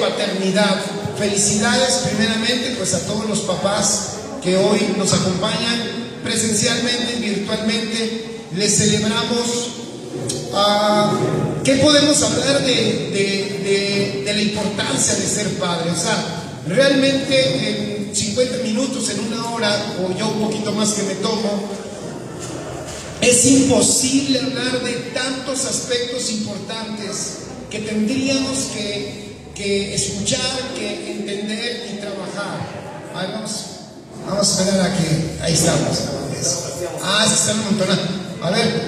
paternidad. Felicidades primeramente pues a todos los papás que hoy nos acompañan presencialmente y virtualmente. Les celebramos. ¿Qué podemos hablar de la importancia de ser padre? O sea, realmente en 50 minutos, en una hora, o yo un poquito más que me tomo, es imposible hablar de tantos aspectos importantes que tendríamos que escuchar, que entender y trabajar. Vamos a esperar a que... Ahí estamos. Se están amontonando. A ver,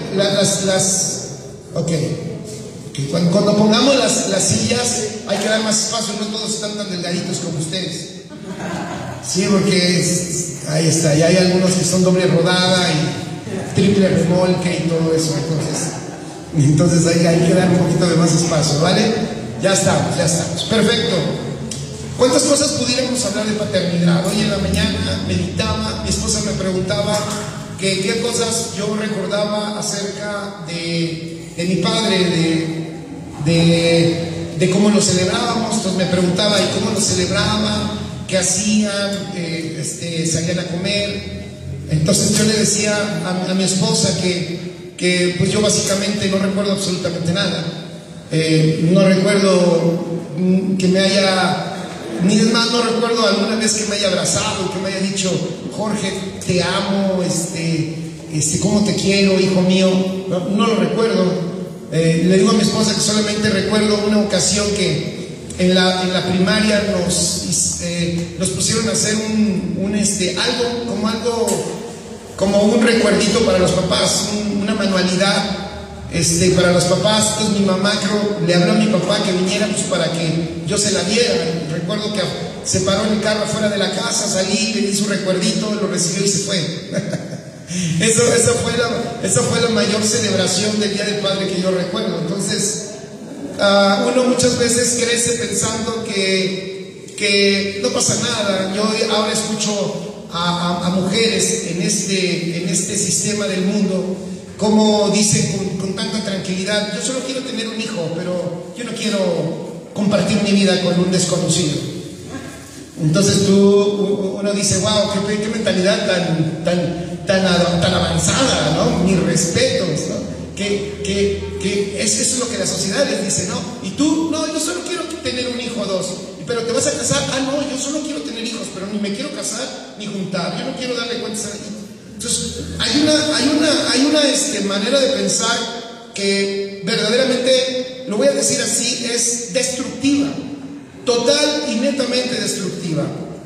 Cuando pongamos las sillas hay que dar más espacio, no todos están tan delgaditos como ustedes. Sí, porque ahí está, y hay algunos que son doble rodada y triple remolque y todo eso. Entonces ahí hay que dar un poquito de más espacio, ¿vale? Ya estamos. Perfecto. ¿Cuántas cosas pudiéramos hablar de paternidad? Hoy en la mañana meditaba, mi esposa me preguntaba qué cosas yo recordaba acerca de mi padre, de cómo lo celebrábamos. Entonces me preguntaba, ¿y cómo lo celebraban? ¿Qué hacían? ¿Salían a comer? Entonces yo le decía a mi esposa que pues yo básicamente no recuerdo absolutamente nada. No recuerdo que me haya... Ni es más, no recuerdo alguna vez que me haya abrazado, que me haya dicho, Jorge, te amo, cómo te quiero, hijo mío. No lo recuerdo. Le digo a mi esposa que solamente recuerdo una ocasión que en la primaria nos pusieron a hacer como un recuerdito para los papás, una manualidad para los papás. Entonces mi mamá le habló a mi papá que viniera pues, para que yo se la diera. Recuerdo que se paró en el carro afuera de la casa, salí, le di su recuerdito, lo recibió y se fue. Esa fue la mayor celebración del Día del Padre que yo recuerdo. Entonces uno muchas veces crece pensando que no pasa nada. Yo ahora escucho a mujeres en este sistema del mundo como dicen con tanta tranquilidad, yo solo quiero tener un hijo, pero yo no quiero compartir mi vida con un desconocido. Entonces uno dice, wow, qué mentalidad tan avanzada, ¿no? Mis respetos, ¿no? Que eso es lo que la sociedad les dice, ¿no? Y tú, no, yo solo quiero tener un hijo o dos. ¿Pero te vas a casar? No, yo solo quiero tener hijos, pero ni me quiero casar ni juntar, yo no quiero darle cuentas a nadie. Entonces, hay una manera de pensar que verdaderamente, lo voy a decir así, es destructiva, total y netamente destructiva.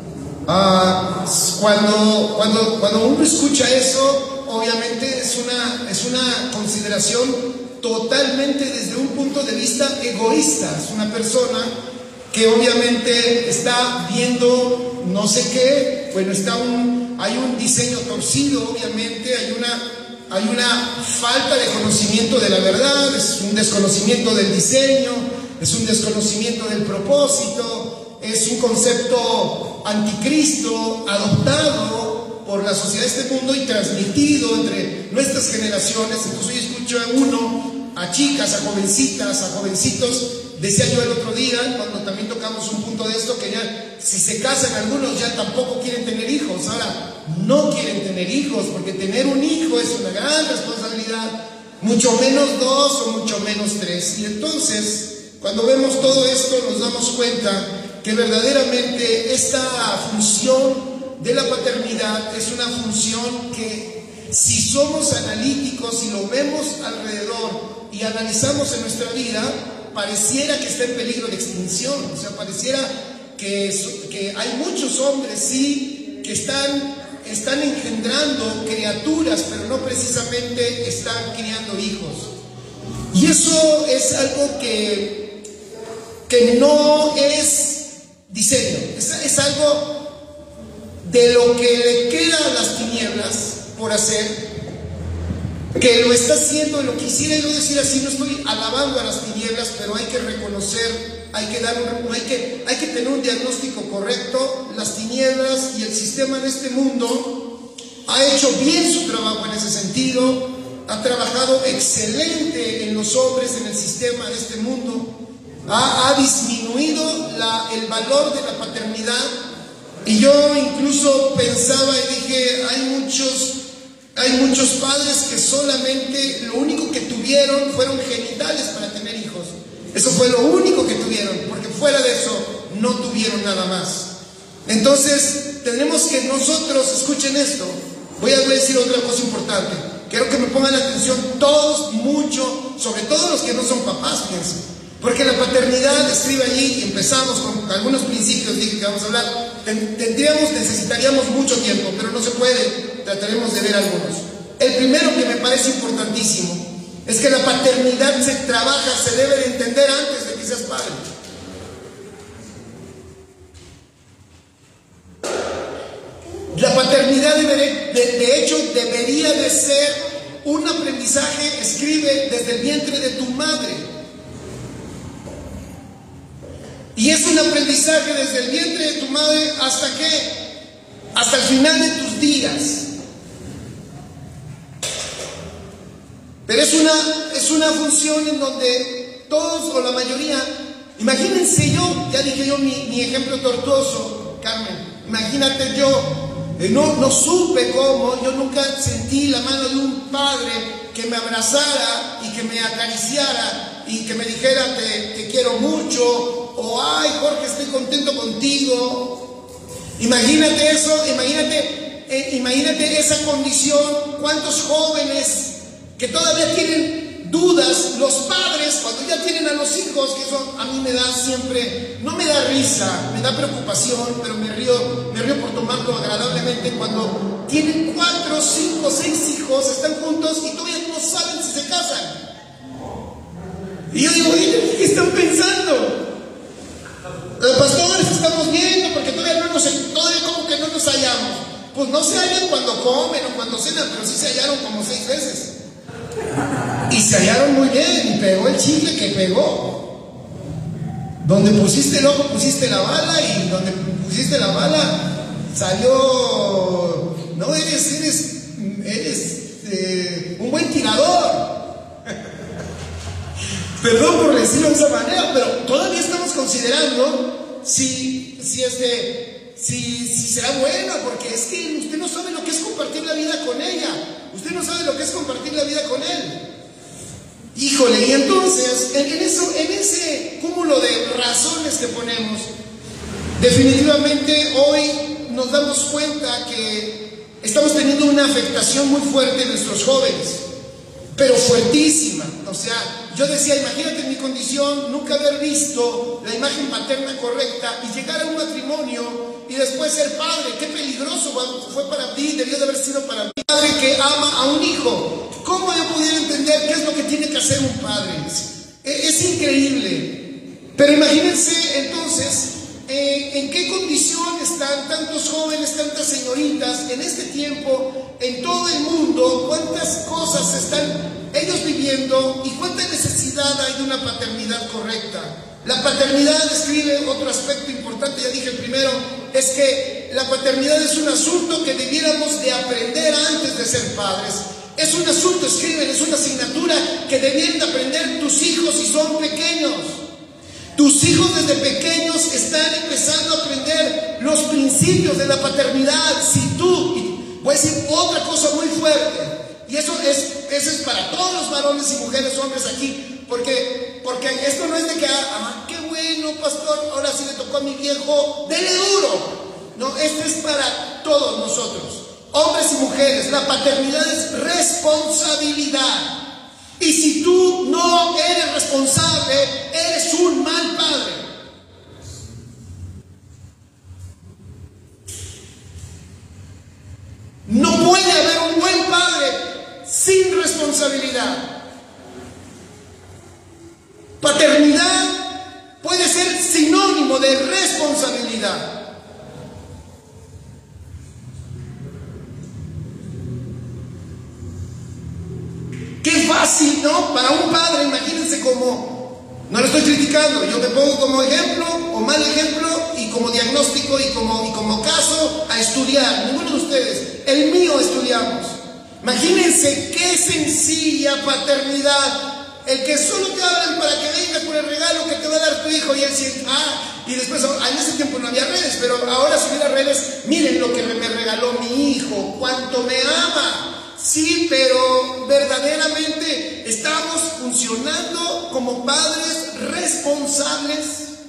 Cuando uno escucha eso, obviamente es una consideración totalmente desde un punto de vista egoísta. Es una persona que obviamente está viendo no sé qué, bueno, hay un diseño torcido, obviamente, hay una falta de conocimiento de la verdad, es un desconocimiento del diseño, es un desconocimiento del propósito, es un concepto anticristo adoptado por la sociedad de este mundo y transmitido entre nuestras generaciones. Entonces hoy escucho a chicas, a jovencitas, a jovencitos. Decía yo el otro día, cuando también tocamos un punto de esto, que ya si se casan algunos ya tampoco quieren tener hijos. Ahora, no quieren tener hijos, porque tener un hijo es una gran responsabilidad, mucho menos 2 o mucho menos 3. Y entonces, cuando vemos todo esto, nos damos cuenta que verdaderamente esta función de la paternidad es una función que, si somos analíticos y lo vemos alrededor y analizamos en nuestra vida, pareciera que está en peligro de extinción. O sea, pareciera que hay muchos hombres, sí, que están engendrando criaturas, pero no precisamente están criando hijos. Y eso es algo que no es diseño, es algo de lo que le queda a las tinieblas por hacer, que lo está haciendo. Lo quisiera yo decir así, no estoy alabando a las tinieblas, pero hay que reconocer, hay que tener un diagnóstico correcto. Las tinieblas y el sistema de este mundo ha hecho bien su trabajo en ese sentido, ha trabajado excelente en los hombres, en el sistema de este mundo, ha disminuido el valor de la paternidad. Y yo incluso pensaba y dije, hay muchos padres que solamente lo único que tuvieron fueron genitales para tener hijos. Eso fue lo único que tuvieron, porque fuera de eso no tuvieron nada más. Entonces tenemos que nosotros, escuchen esto, voy a decir otra cosa importante. Quiero que me pongan atención todos, mucho, sobre todo los que no son papás, fíjense. Porque la paternidad, escribe allí, y empezamos con algunos principios, dije que vamos a hablar. Necesitaríamos mucho tiempo, pero no se puede, trataremos de ver algunos. El primero que me parece importantísimo es que la paternidad se trabaja, se debe de entender antes de que seas padre. La paternidad de hecho debería de ser un aprendizaje, escribe, desde el vientre de tu madre. Y es un aprendizaje desde el vientre de tu madre ¿hasta qué? Hasta el final de tus días. Pero es una función en donde todos o la mayoría, imagínense yo, ya dije yo mi ejemplo tortuoso, Carmen, imagínate yo, no supe cómo, yo nunca sentí la mano de un padre que me abrazara y que me acariciara y que me dijera te quiero mucho, o ay Jorge, estoy contento contigo. Imagínate eso, imagínate esa condición. ¿Cuántos jóvenes que todavía tienen dudas, los padres cuando ya tienen a los hijos, que eso a mí me da siempre, no me da risa, me da preocupación, pero me río por tomarlo agradablemente, cuando tienen 4, 5, 6 hijos, están juntos y todavía no saben si se casan? Y yo digo, ¿qué están pensando? Los pastores estamos viendo porque todavía como que no nos hallamos. Pues no se hallan cuando comen o cuando cenan, pero sí se hallaron como 6 veces. Y se hallaron muy bien, y pegó el chicle que pegó. Donde pusiste el ojo, pusiste la bala, y donde pusiste la bala, salió. No, eres un buen tirador. Perdón por decirlo de esa manera, pero todavía estamos considerando si será buena, porque es que usted no sabe lo que es compartir la vida con ella. Usted no sabe lo que es compartir la vida con él. Híjole, y entonces, en ese cúmulo de razones que ponemos, definitivamente hoy nos damos cuenta que estamos teniendo una afectación muy fuerte en nuestros jóvenes, pero fuertísima. O sea, yo decía, imagínate en mi condición, nunca haber visto la imagen paterna correcta y llegar a un matrimonio y después ser padre. Qué peligroso fue para mí, debió de haber sido para mí. Padre que ama a un hijo. ¿Cómo yo pudiera entender qué es lo que tiene que hacer un padre? Es increíble. Pero imagínense entonces, en qué condición están tantos jóvenes, tantas señoritas en este tiempo, en todo el mundo, cuántas cosas están ellos viviendo y cuánta necesidad hay de una paternidad correcta. La paternidad, escribe otro aspecto importante, ya dije el primero, es que la paternidad es un asunto que debiéramos de aprender antes de ser padres. Es un asunto, escriben, es una asignatura que debieran de aprender tus hijos si son pequeños. Tus hijos desde pequeños están empezando a aprender los principios de la paternidad. Si tú, voy a decir otra cosa muy fuerte, y eso es para todos los varones y mujeres, hombres aquí, porque esto no es de que, qué bueno, pastor, ahora sí le tocó a mi viejo, dele duro. No, esto es para todos nosotros, hombres y mujeres. La paternidad es responsabilidad. Y si tú no eres responsable, eres un mal padre. No puede haber un buen padre sin responsabilidad. Paternidad puede ser sinónimo de responsabilidad. Qué fácil, ¿no? Para un padre, imagínense cómo, no lo estoy criticando, yo me pongo como ejemplo o mal ejemplo y como diagnóstico y como caso a estudiar. Ninguno de ustedes, el mío estudiamos. Imagínense qué sencilla paternidad el que solo te hablan para que vengas por el regalo que te va a dar tu hijo, y él siente, y después, en ese tiempo no había redes, pero ahora subir a redes, miren lo que me regaló mi hijo, cuánto me ama. Sí, pero verdaderamente estamos funcionando como padres responsables,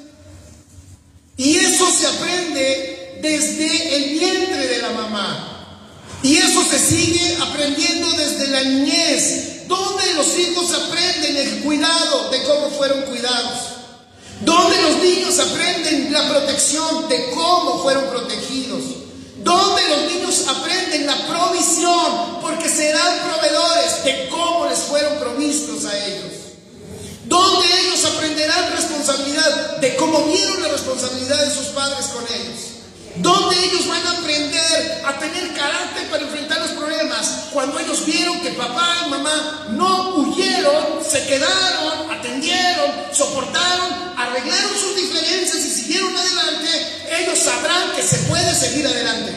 y eso se aprende desde el vientre de la mamá. Y eso se sigue aprendiendo desde la niñez, donde los hijos aprenden el cuidado de cómo fueron cuidados, donde los niños aprenden la protección de cómo fueron protegidos, donde los niños aprenden la provisión, porque serán proveedores de cómo les fueron provistos a ellos, donde ellos aprenderán responsabilidad de cómo vieron la responsabilidad de sus padres con ellos, donde ellos van a aprender a tener carácter para enfrentar los problemas, cuando ellos vieron que papá y mamá no huyeron, se quedaron, atendieron, soportaron, arreglaron sus diferencias y siguieron adelante. Ellos sabrán que se puede seguir adelante.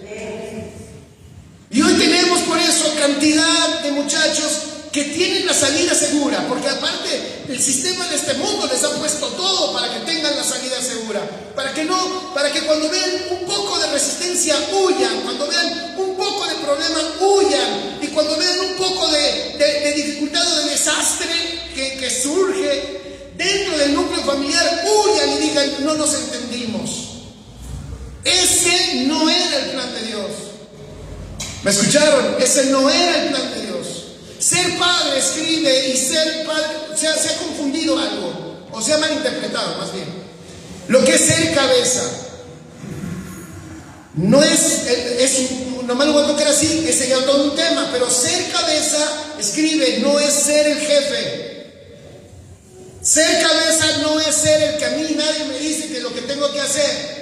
Y hoy tenemos por eso cantidad de muchachos que tienen la salida segura, porque aparte el sistema de este mundo les ha puesto todo para que tengan la salida segura, para que cuando vean un poco de resistencia huyan, cuando vean un poco de problema huyan, y cuando vean un poco de dificultad o de desastre que surge dentro del núcleo familiar, huyan y digan, no nos entendimos. Ese no era el plan de Dios. ¿Me escucharon? Ese no era el plan de Dios. Ser padre, escribe, y ser padre, se ha confundido algo, o se ha malinterpretado más bien. Lo que es ser cabeza no nomás lo voy a tocar así, que sería todo un tema, pero ser cabeza, escribe, no es ser el jefe. Ser cabeza no es ser el que a mí nadie me dice que es lo que tengo que hacer.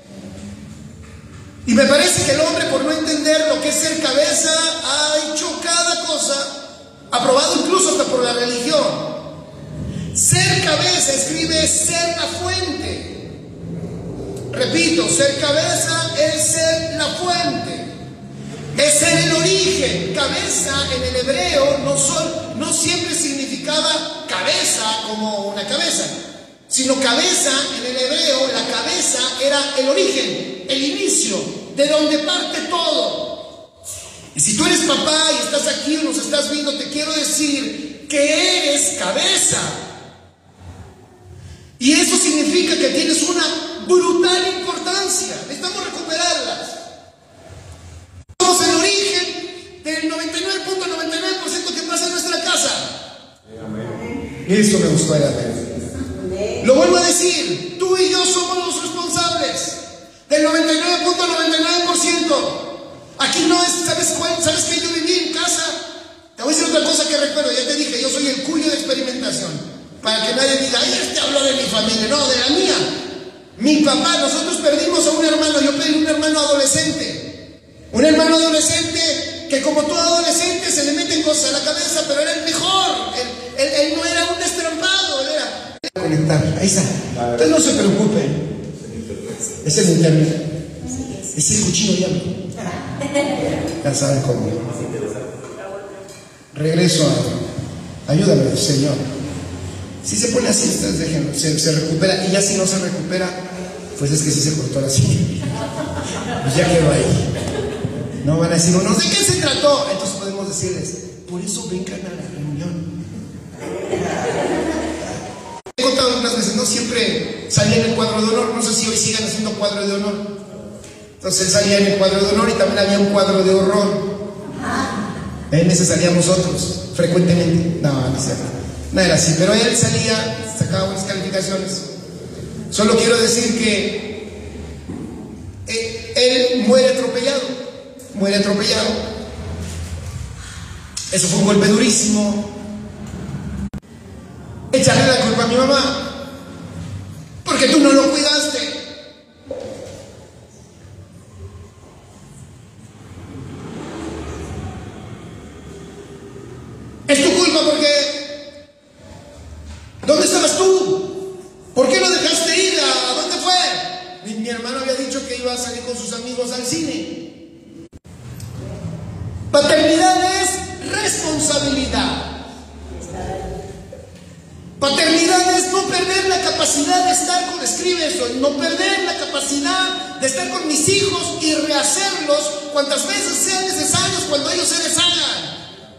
Y me parece que el hombre, por no entender lo que es ser cabeza, ha hecho cada cosa, aprobado incluso hasta por la religión. Ser cabeza, escribe, es ser la fuente. Repito, ser cabeza es ser la fuente, es ser el origen. Cabeza en el hebreo no siempre significaba cabeza como una cabeza, sino cabeza en el hebreo, la cabeza era el origen, el inicio, de donde parte todo. Y si tú eres papá y estás aquí o nos estás viendo, te quiero decir que eres cabeza. Y eso significa que tienes una brutal importancia. Necesitamos recuperarlas. Somos el origen del 99.99% que pasa en nuestra casa. Eso me gustó, lo vuelvo a decir, tú y yo somos los responsables del 99.99%. Aquí no es, ¿sabes qué? Yo viví en casa. Te voy a decir otra cosa que recuerdo, ya te dije, yo soy el cuyo de experimentación. Para que nadie diga, ay, este habló de mi familia. No, de la mía. Mi papá, nosotros perdimos a un hermano, yo perdí un hermano adolescente. Un hermano adolescente que, como todo adolescente, se le meten cosas a la cabeza, pero era el mejor. Él no era un destrampado, él era conectar. Ahí está. Entonces no se preocupen. Es el internet. Es el cuchillo diablo. Ya saben cómo. Regreso a... Ayúdame, Señor. Si se pone así, ustedes déjenlo. Se recupera. Y ya si no se recupera, pues es que sí se cortó la silla. Pues ya quedó ahí. No van a decir, no sé qué se trató. Entonces podemos decirles, por eso vengan a la reunión. He contado algunas veces, ¿no? Siempre salía en el cuadro de honor. No sé si hoy sigan haciendo cuadro de honor. Entonces él salía en el cuadro de honor y también había un cuadro de horror. En ese salíamos nosotros, frecuentemente. No es cierto. No era así, pero él salía, sacaba buenas calificaciones. Solo quiero decir que él muere atropellado. Muere atropellado. Eso fue un golpe durísimo. Echarle la culpa a mi mamá, porque tú no lo cuidaste. Es tu culpa porque... ¿Dónde estabas tú? ¿Por qué no dejaste ir? ¿A dónde fue? Mi hermano había dicho que iba a salir con sus amigos al cine. Paternidad es responsabilidad. perder la capacidad de estar con, escribe eso, no perder la capacidad de estar con mis hijos y rehacerlos cuantas veces sean necesarios cuando ellos se deshagan.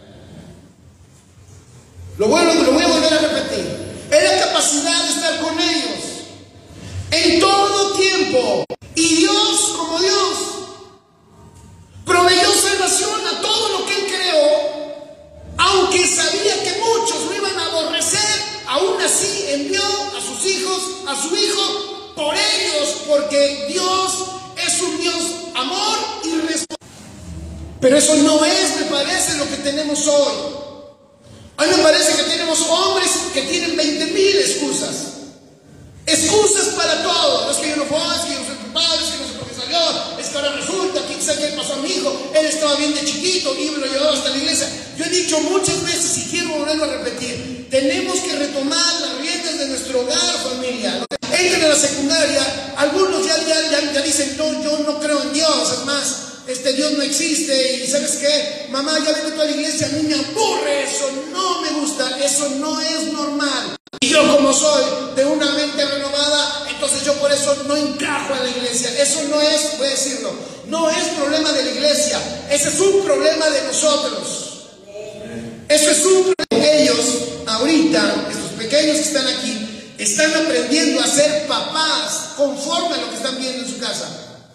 Lo voy a volver a repetir. Es la capacidad de estar con ellos en todo tiempo. Y Dios, como Dios, proveyó salvación a todo lo que Él creó, aunque sabía que muchos lo iban a aborrecer, aún así envió a sus hijos, a su Hijo, por ellos, porque Dios es un Dios amor y respeto. Pero eso no es, me parece, lo que tenemos hoy. Hoy me parece que tenemos hombres que tienen 20,000 excusas. Excusas para todo. Es que yo no fui, es que yo no soy culpable, es que no sé por qué salió, es que ahora resulta, quién sabe qué le pasó a mi hijo, él estaba bien de chiquito y me lo llevaba hasta la iglesia. Yo he dicho muchas veces y quiero volverlo a repetir, tenemos que retomar las riendas de nuestro hogar, familia. Entran a la secundaria, algunos ya dicen, no, yo no creo en Dios, es más, Dios no existe, y ¿sabes qué? Mamá, ya vengo a la iglesia, a mí me aburre eso, no me gusta, eso no es normal. Y yo, como soy de una mente renovada, entonces yo por eso no encajo en la iglesia. Eso no es, voy a decirlo, no es problema de la iglesia, ese es un problema de nosotros. Eso es un problema. Ellos, ahorita, estos pequeños que están aquí, están aprendiendo a ser papás conforme a lo que están viendo en su casa.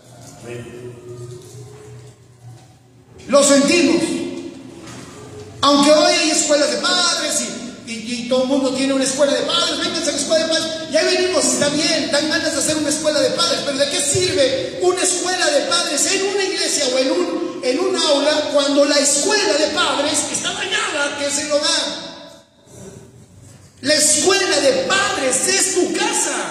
Lo sentimos. Aunque hoy hay escuelas de padres y todo el mundo tiene una escuela de padres, vénganse a la escuela de padres, ya venimos, está bien, dan ganas de hacer una escuela de padres, pero ¿de qué sirve una escuela de padres en una iglesia o en un aula cuando la escuela de padres está dañada, que es el hogar? La escuela de padres es tu casa.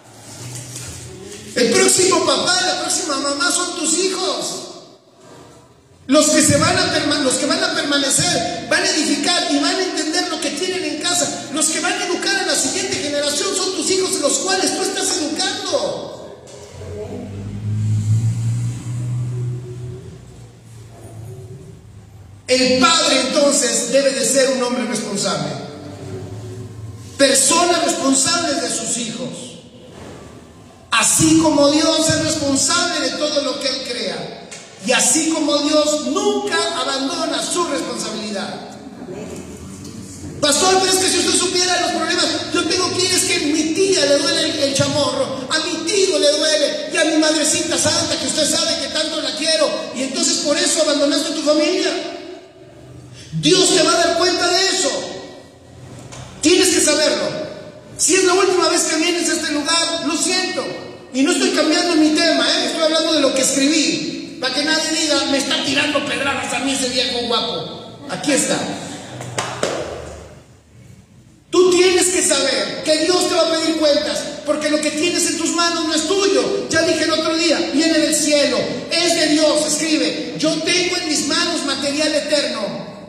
El próximo papá, la próxima mamá son tus hijos. Los que van a permanecer, van a edificar y van a entender lo que tienen en casa. Los que van a educar a la siguiente generación son tus hijos, los cuales tú estás educando. El padre entonces debe de ser un hombre responsable, persona responsable de sus hijos, así como Dios es responsable de todo lo que Él crea. Y así como Dios nunca abandona su responsabilidad. Pastor, pero es que si usted supiera los problemas, yo tengo que ir, es que a mi tía le duele el chamorro, a mi tío le duele, y a mi madrecita santa, que usted sabe que tanto la quiero, y entonces por eso abandonaste tu familia. Dios te va a dar cuenta de eso. Tienes que saberlo. Si es la última vez que vienes a este lugar, lo siento. Y no estoy cambiando mi tema, estoy hablando de lo que escribí. Para que nadie diga, me está tirando pedradas a mí ese viejo guapo. Aquí está. Tú tienes que saber que Dios te va a pedir cuentas, porque lo que tienes en tus manos no es tuyo. Ya dije el otro día, viene del cielo, es de Dios. Escribe, yo tengo en mis manos material eterno.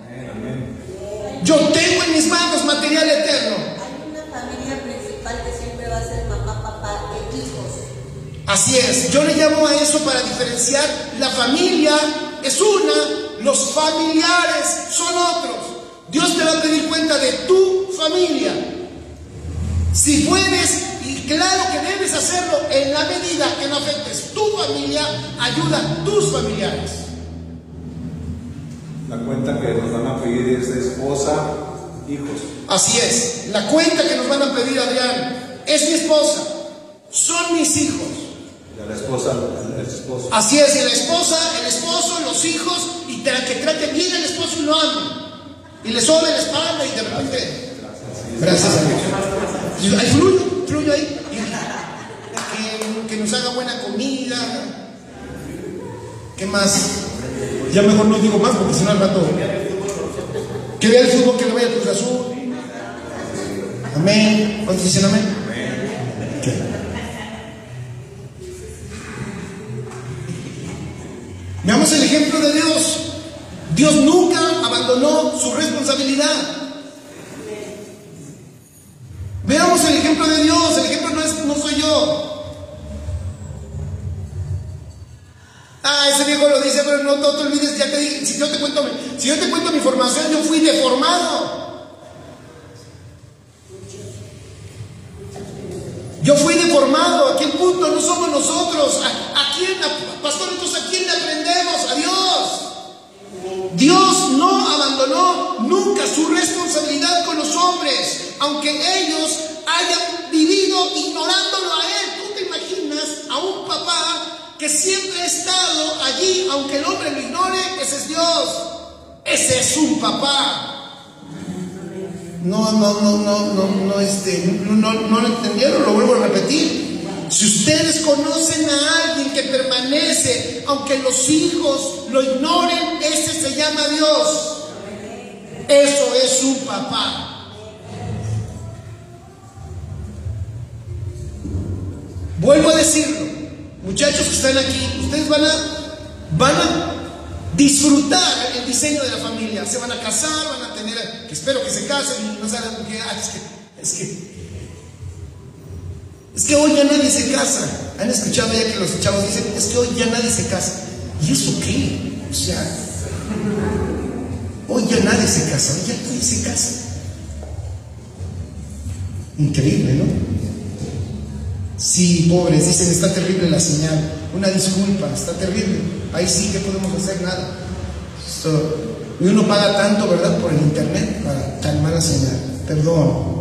Yo tengo en mis manos material eterno. Hay una familia principal que siempre va a ser mamá, papá e hijos. Así es, yo le llamo a eso para diferenciar. La familia es una, los familiares son otros. Dios te va a pedir cuenta de tu familia. Si puedes, y claro que debes hacerlo en la medida que no afectes tu familia, ayuda a tus familiares. La cuenta que nos van a pedir es de esposa, hijos. Así es, la cuenta que nos van a pedir, Adrián, es mi esposa, son mis hijos. Y a la esposa, el esposo. Así es, y la esposa, el esposo, los hijos, y que traten bien al esposo y lo amen. Y le sobe la espalda y de repente. Gracias a Dios. Ahí fluye ahí. Que nos haga buena comida. ¿Qué más? Ya mejor no digo más porque si no al rato. Que vea el fútbol, que le vaya a Cruz Azul. Amén. ¿Cuántos dicen amén? Veamos el ejemplo de Dios. Dios nunca abandonó su responsabilidad. Veamos el ejemplo de Dios. El ejemplo no soy yo. Ese viejo lo dice, pero no te olvides, ya te dije, si yo te cuento mi formación, yo fui deformado. Yo fui deformado. ¿A qué punto no somos nosotros? ¿A quién, pastor? Entonces, ¿a quién le aprendemos? A Dios. Dios no abandonó nunca su responsabilidad con los hombres, aunque ellos hayan vivido ignorándolo a Él. ¿Tú te imaginas a un papá que siempre ha estado allí, aunque el hombre lo ignore? Ese es Dios. Ese es un papá. No lo entendieron, lo vuelvo a repetir. Si ustedes conocen a alguien que permanece, aunque los hijos lo ignoren, ese se llama Dios. Eso es un papá. Vuelvo a decirlo, muchachos que están aquí, ustedes van a disfrutar el diseño de la familia. Se van a casar, van a tener, que espero que se casen y no saben qué. Es que hoy ya nadie se casa. ¿Han escuchado ya que los chavos dicen, es que hoy ya nadie se casa? ¿Y eso qué? O sea, hoy ya nadie se casa, hoy ya nadie se casa. Increíble, ¿no? Sí, pobres, dicen, está terrible la señal. Una disculpa, está terrible. Ahí sí que podemos hacer nada. Y uno paga tanto, ¿verdad?, por el internet para calmar la señal. Perdón.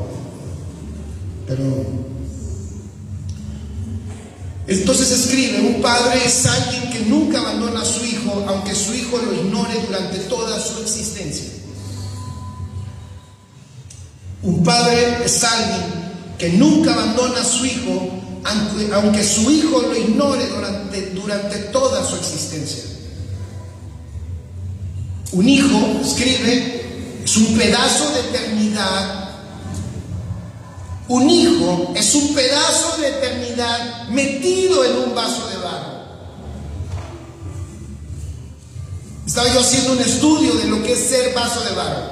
Entonces escribe, un padre es alguien que nunca abandona a su hijo, aunque su hijo lo ignore durante toda su existencia. Un padre es alguien que nunca abandona a su hijo, aunque su hijo lo ignore durante toda su existencia. Un hijo, escribe, es un pedazo de eternidad. Un hijo es un pedazo de eternidad metido en un vaso de barro. Estaba yo haciendo un estudio de lo que es ser vaso de barro.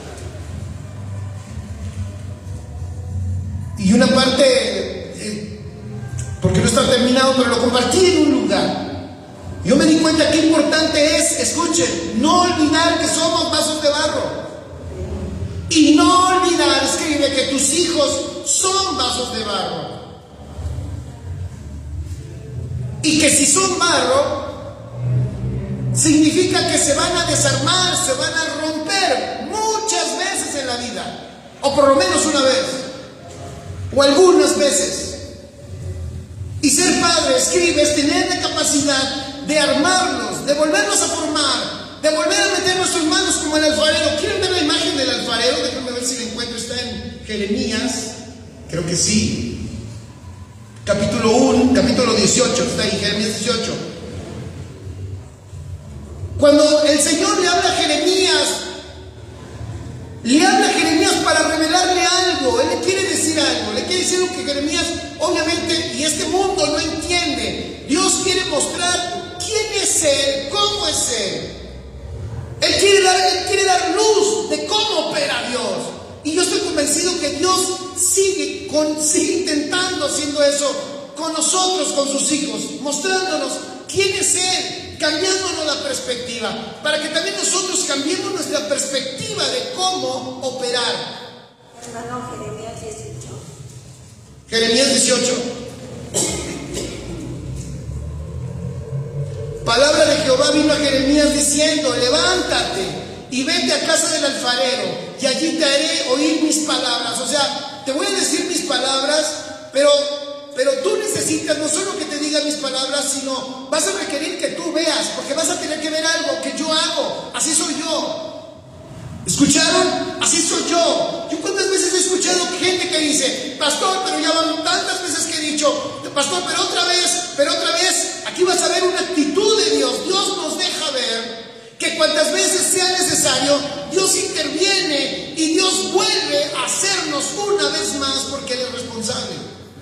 Y una parte, porque no está terminado, pero lo compartí en un lugar. Yo me di cuenta qué importante es, escuchen, no olvidar que somos vasos de barro. Y no olvidar, escribe, que tus hijos son vasos de barro. Y que si son barro, significa que se van a desarmar, se van a romper muchas veces en la vida. O por lo menos una vez. O algunas veces. Y ser padre, escribe, es tener la capacidad de armarlos, de volverlos a formar, de volver a meter nuestras manos como el alfarero. ¿Quieren ver la imagen del alfarero? Déjenme ver si la encuentro. Está en Jeremías, creo que sí, capítulo 18, está ahí, Jeremías 18. Cuando el Señor le habla a Jeremías para revelarle algo. Él le quiere decir algo, le quiere decir lo que Jeremías, obviamente, y este mundo no entiende. Dios quiere mostrar quién es Él, cómo es Él. Él quiere dar luz de cómo opera Dios. Y yo estoy convencido que Dios sigue intentando haciendo eso con nosotros, con sus hijos, mostrándonos quién es Él, cambiándonos la perspectiva, para que también nosotros cambiemos nuestra perspectiva de cómo operar. Hermano, Jeremías 18. Jeremías 18. Palabra de Jehová vino a Jeremías diciendo: levántate y vete a casa del alfarero, y allí te haré oír mis palabras. O sea, te voy a decir mis palabras, pero tú necesitas no solo que te diga mis palabras, sino vas a requerir que tú veas, porque vas a tener que ver algo que yo hago. Así soy yo. ¿Escucharon? Así soy yo. Yo cuántas veces he escuchado gente que dice: pastor, pero ya van tantas veces que he dicho, pastor, pero otra vez, aquí vas a ver una actitud de Dios. Dios nos deja ver que cuantas veces sea necesario, Dios interviene y Dios vuelve a hacernos una vez más, porque Él es responsable.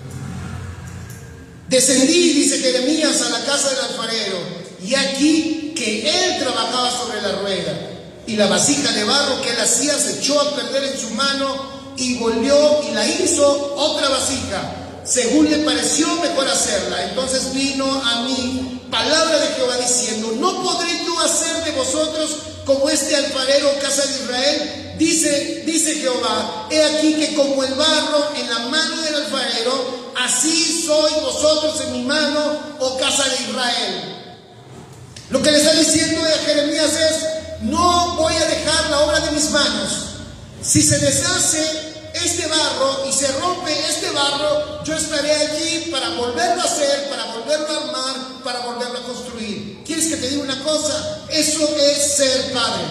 Descendí, dice Jeremías, a la casa del alfarero, y aquí que él trabajaba sobre la rueda, y la vasija de barro que él hacía se echó a perder en su mano, y volvió y la hizo otra vasija, según le pareció mejor hacerla. Entonces vino a mí palabra de Jehová diciendo: ¿no podré yo hacer de vosotros como este alfarero, casa de Israel? Dice Jehová: he aquí que como el barro en la mano del alfarero, así sois vosotros en mi mano, oh casa de Israel. Lo que le está diciendo a Jeremías es: no voy a dejar la obra de mis manos. Si se deshace este barro y se rompe este barro, yo estaré allí para volverlo a hacer, para volverlo a armar, para volverlo a construir. ¿Quieres que te diga una cosa? Eso es ser padre.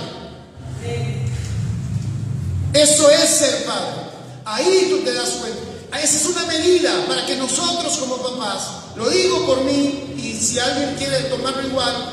Eso es ser padre. Ahí tú te das cuenta. Esa es una medida para que nosotros como papás, lo digo por mí, y si alguien quiere tomarlo igual,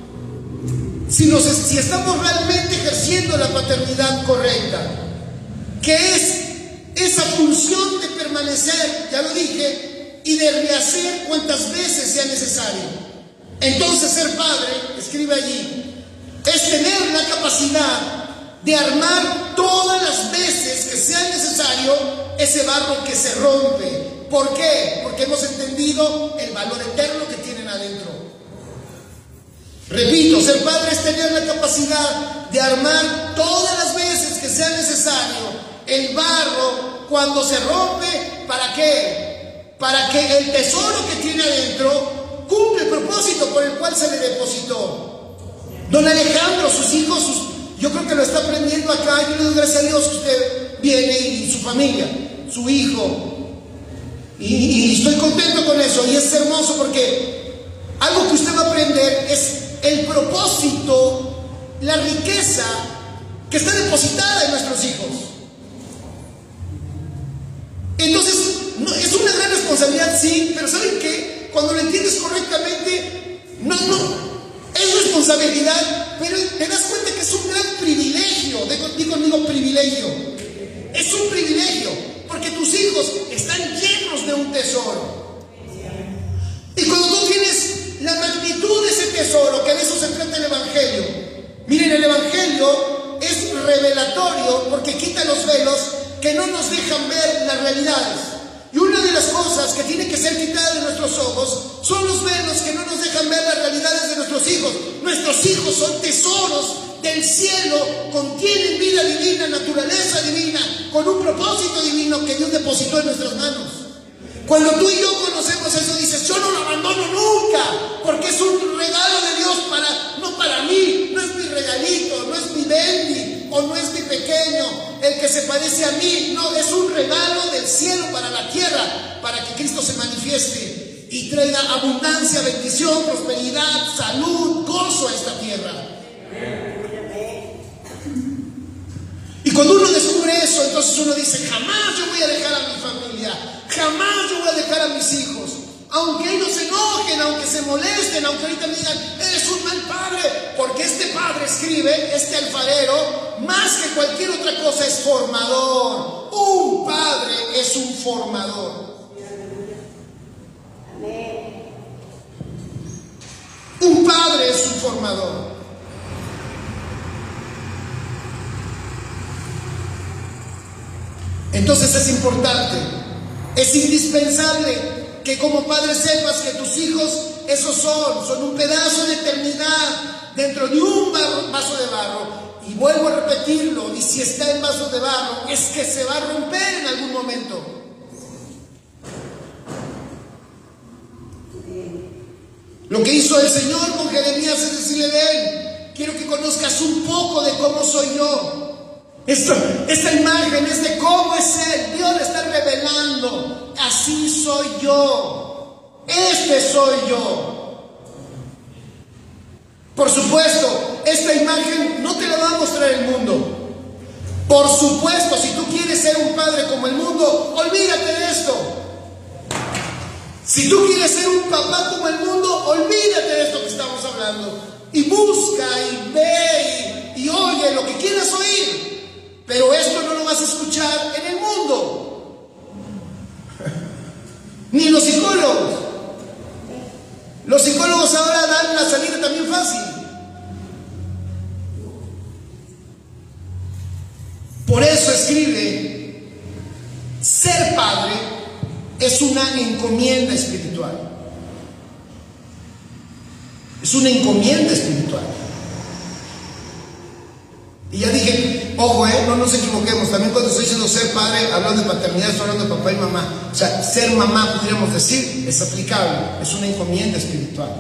si estamos realmente ejerciendo la paternidad correcta, que es esa función de permanecer, ya lo dije, y de rehacer cuantas veces sea necesario. Entonces ser padre, escribe allí, es tener la capacidad de armar todas las veces que sea necesario ese barro que se rompe. ¿Por qué? Porque hemos entendido el valor eterno que tienen adentro. Repito, ser padre es tener la capacidad de armar todas las veces que sea necesario el barro cuando se rompe. ¿Para qué? Para que el tesoro que tiene adentro cumpla el propósito por el cual se le depositó. Don Alejandro, sus hijos, yo creo que lo está aprendiendo acá. Yo le doy gracias a Dios que usted viene y su familia, su hijo. Y estoy contento con eso. Y es hermoso porque algo que usted va a aprender es el propósito, la riqueza que está depositada en nuestros hijos. Entonces, es una gran responsabilidad, sí, pero ¿saben qué? Cuando lo entiendes correctamente, es responsabilidad, pero te das cuenta que es un gran privilegio. Digo conmigo privilegio. Es un privilegio, porque tus hijos están llenos de un tesoro. Y cuando tú tienes la magnitud de ese tesoro, que de eso se trata el Evangelio. Miren, el Evangelio es revelatorio porque quita los velos que no nos dejan ver las realidades. Y una de las cosas que tiene que ser quitada de nuestros ojos son los velos que no nos dejan ver las realidades de nuestros hijos. Nuestros hijos son tesoros del cielo, contienen vida divina, naturaleza divina, con un propósito divino que Dios depositó en nuestras manos. Cuando tú y yo conocemos eso, dices: yo no lo abandono nunca, porque es un regalo de Dios no para mí, no es mi regalito, no es mi bendy, o no es mi pequeño, el que se parece a mí. No, es un regalo del cielo para la tierra, para que Cristo se manifieste y traiga abundancia, bendición, prosperidad, salud, gozo a esta tierra. Y cuando uno descubre eso, entonces uno dice: jamás yo voy a dejar a mi familia, jamás yo voy a dejar a mis hijos, aunque ellos se enojen, aunque se molesten, aunque ahorita me digan: eres un mal padre. Porque este padre, escribe este alfarero, más que cualquier otra cosa es formador. Un padre es un formador. Un padre es un formador. Entonces es importante, es indispensable que como padre sepas que tus hijos, esos son un pedazo de eternidad dentro de un vaso de barro. Y vuelvo a repetirlo, y si está en vaso de barro, es que se va a romper en algún momento. Lo que hizo el Señor con Jeremías es decirle: ven, quiero que conozcas un poco de cómo soy yo. Esta imagen es de cómo es Él. Dios le está revelando: así soy yo, este soy yo. Por supuesto, esta imagen no te la va a mostrar el mundo. Por supuesto, si tú quieres ser un padre como el mundo, olvídate de esto. Si tú quieres ser un papá como el mundo, olvídate de esto que estamos hablando. Y busca y ve y oye lo que quieras oír. Pero esto no lo vas a escuchar en el mundo. Ni los psicólogos. Los psicólogos ahora dan la salida también fácil. Por eso escribe: ser padre es una encomienda espiritual. Es una encomienda espiritual. Y ya dije, ojo, no nos equivoquemos. También cuando estoy diciendo ser padre, hablando de paternidad, estoy hablando de papá y mamá. O sea, ser mamá, podríamos decir, es aplicable. Es una encomienda espiritual.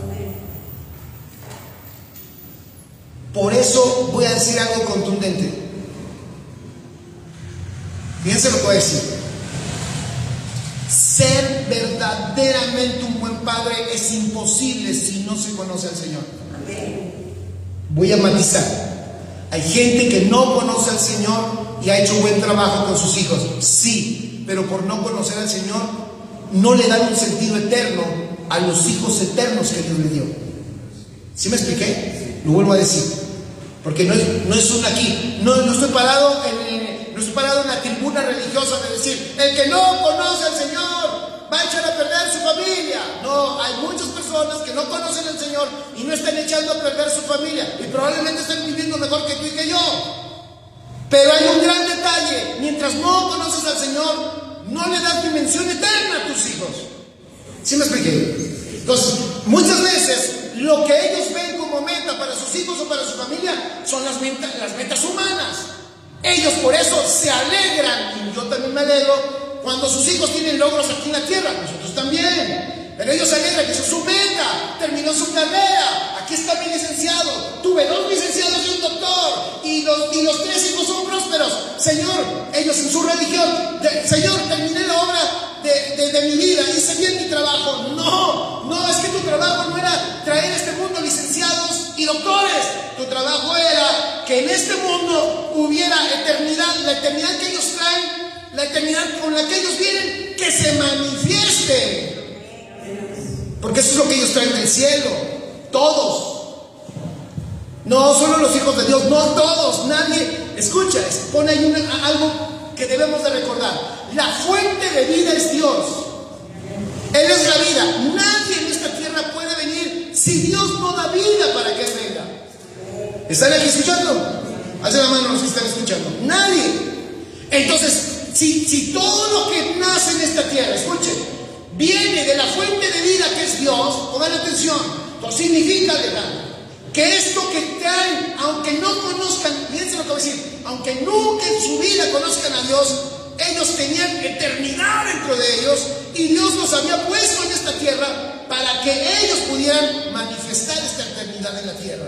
Por eso voy a decir algo contundente. Fíjense lo que voy a decir. Ser verdaderamente un buen padre es imposible si no se conoce al Señor. Voy a matizar. Hay gente que no conoce al Señor y ha hecho buen trabajo con sus hijos. Sí, pero por no conocer al Señor no le dan un sentido eterno a los hijos eternos que Dios le dio. ¿Sí me expliqué? Lo vuelvo a decir. Porque no es un aquí. No estoy parado en la tribuna religiosa de decir, el que no conoce al Señor va a echar a perder su familia. No, hay muchas personas que no conocen al Señor y no están echando a perder su familia. Y probablemente estén viviendo mejor que tú y que yo. Pero hay un gran detalle. Mientras no conoces al Señor, no le das dimensión eterna a tus hijos. ¿Sí me expliqué? Entonces, muchas veces lo que ellos ven como meta para sus hijos o para su familia son las metas humanas. Ellos por eso se alegran, y yo también me alegro, cuando sus hijos tienen logros aquí en la tierra. Nosotros también. Pero ellos se alegran que eso es su meta, terminó su carrera, aquí está mi licenciado, tuve 2 licenciados y un doctor, y los 3 hijos son prósperos. Señor, ellos en su religión, Señor, terminé la obra de mi vida, hice bien mi trabajo. No, es que tu trabajo no era traer a este mundo licenciados y doctores. Tu trabajo era que en este mundo hubiera eternidad, la eternidad que ellos traen, la eternidad con la que ellos vienen, que se manifieste. Porque eso es lo que ellos traen del cielo. Todos. No solo los hijos de Dios, no todos, nadie. Escucha, pone ahí algo que debemos de recordar. La fuente de vida es Dios. Él es la vida. Nadie en esta tierra puede venir si Dios no da vida para que Él venga. ¿Están aquí escuchando? Hace la mano los que están escuchando. Nadie. Entonces, si todo lo que nace en esta tierra, escuchen, viene de la fuente de vida que es Dios, pongan atención, entonces significa, legal, que esto que traen, aunque no conozcan, fíjense lo que voy a decir, aunque nunca en su vida conozcan a Dios, ellos tenían eternidad dentro de ellos y Dios los había puesto en esta tierra para que ellos pudieran manifestar esta eternidad en la tierra.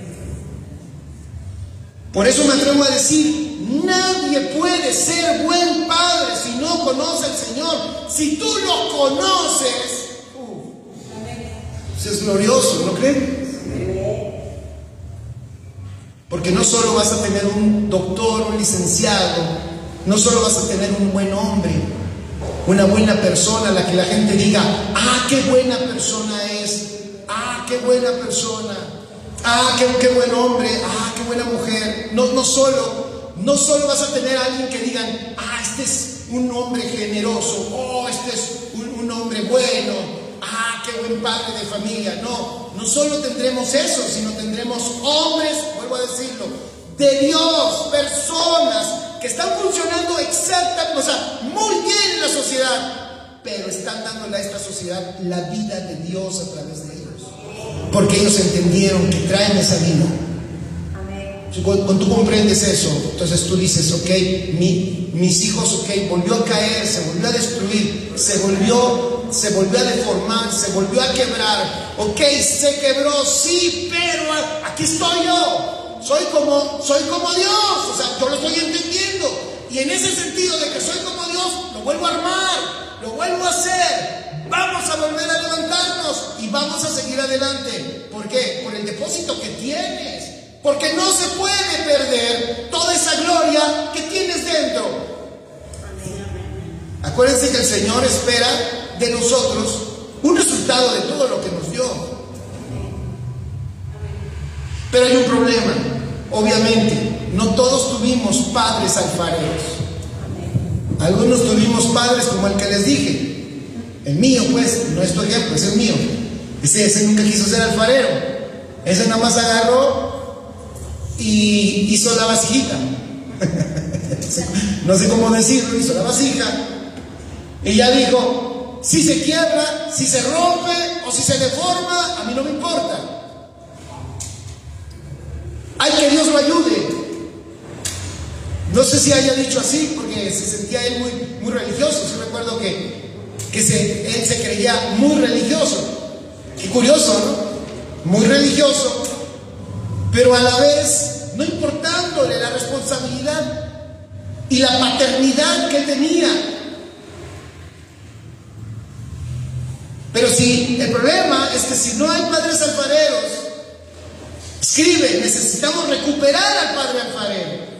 Por eso me atrevo a decir, nadie puede ser buen padre si no conoce al Señor. Si tú lo conoces, eso es glorioso, ¿no creen? Porque no solo vas a tener un doctor, un licenciado, no solo vas a tener un buen hombre, una buena persona a la que la gente diga, ah, qué buena persona es, ah, qué buena persona, ah, qué buen hombre, ah, qué buena mujer. No solo vas a tener a alguien que digan, ah, este es un hombre generoso, oh, este es un hombre bueno, ah, qué buen padre de familia. No solo tendremos eso, sino tendremos hombres, vuelvo a decirlo, de Dios, personas que están funcionando exactamente, o sea, muy bien en la sociedad, pero están dándole a esta sociedad la vida de Dios a través de ellos, porque ellos entendieron que traen esa vida. Cuando tú comprendes eso, entonces tú dices, ok, mis hijos, ok, volvió a caer, se volvió a destruir, se volvió a deformar, se volvió a quebrar, ok, se quebró, sí, pero aquí estoy yo, soy como Dios, o sea, yo lo estoy entendiendo, y en ese sentido de que soy como Dios, lo vuelvo a armar, lo vuelvo a hacer, vamos a volver a levantarnos y vamos a seguir adelante. ¿Por qué? Por el depósito que tienes. Porque no se puede perder toda esa gloria que tienes dentro. Acuérdense que el Señor espera de nosotros un resultado de todo lo que nos dio. Pero hay un problema. Obviamente, no todos tuvimos padres alfareros. Algunos tuvimos padres como el que les dije. El mío, pues, no es tu ejemplo, es el mío. Ese nunca quiso ser alfarero. Ese nada más agarró y hizo la vasijita. No sé cómo decirlo, hizo la vasija Y ya dijo, si se quiebra, si se rompe o si se deforma, a mí no me importa. Hay que Dios lo ayude. No sé si haya dicho así, porque se sentía él muy religioso. Yo recuerdo que él se creía muy religioso. Qué curioso, ¿no? Muy religioso, pero a la vez no importándole la responsabilidad y la paternidad que él tenía. Pero si el problema es que si no hay padres alfareros, escribe, necesitamos recuperar al padre alfarero.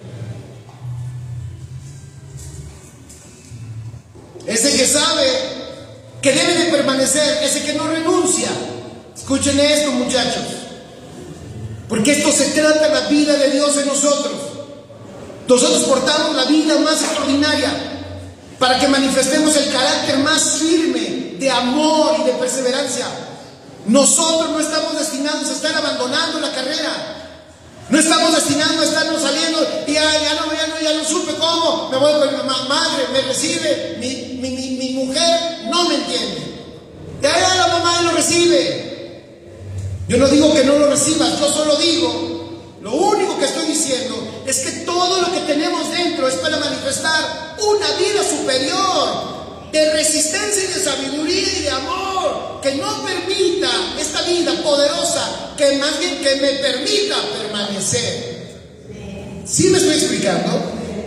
Ese que sabe que debe de permanecer, ese que no renuncia. Escuchen esto, muchachos, porque esto se trata de la vida de Dios en nosotros. Nosotros portamos la vida más extraordinaria para que manifestemos el carácter más firme de amor y de perseverancia. Nosotros no estamos destinados a estar abandonando la carrera. No estamos destinados a estarnos saliendo y ya no supe cómo, me voy con mi madre, me recibe, mi mujer no me entiende. Ya la mamá no recibe. Yo no digo que no lo recibas, yo solo digo, lo único que estoy diciendo es que todo lo que tenemos dentro es para manifestar una vida superior, de resistencia y de sabiduría y de amor, que no permita esta vida poderosa, que más bien que me permita permanecer. ¿Sí me estoy explicando?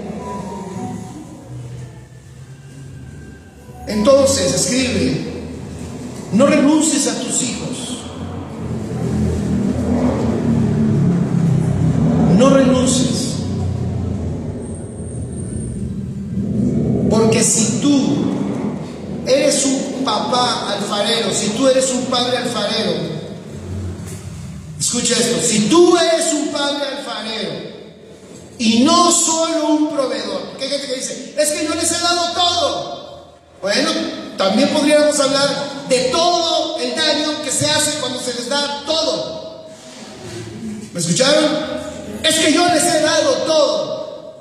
Entonces, escribe, no renuncies a tus hijos. No renuncies. Porque si tú eres un papá alfarero, si tú eres un padre alfarero, escucha esto, si tú eres un padre alfarero y no solo un proveedor, ¿qué gente que dice? Es que yo les he dado todo. Bueno, también podríamos hablar de todo el daño que se hace cuando se les da todo. ¿Me escucharon? Es que yo les he dado todo.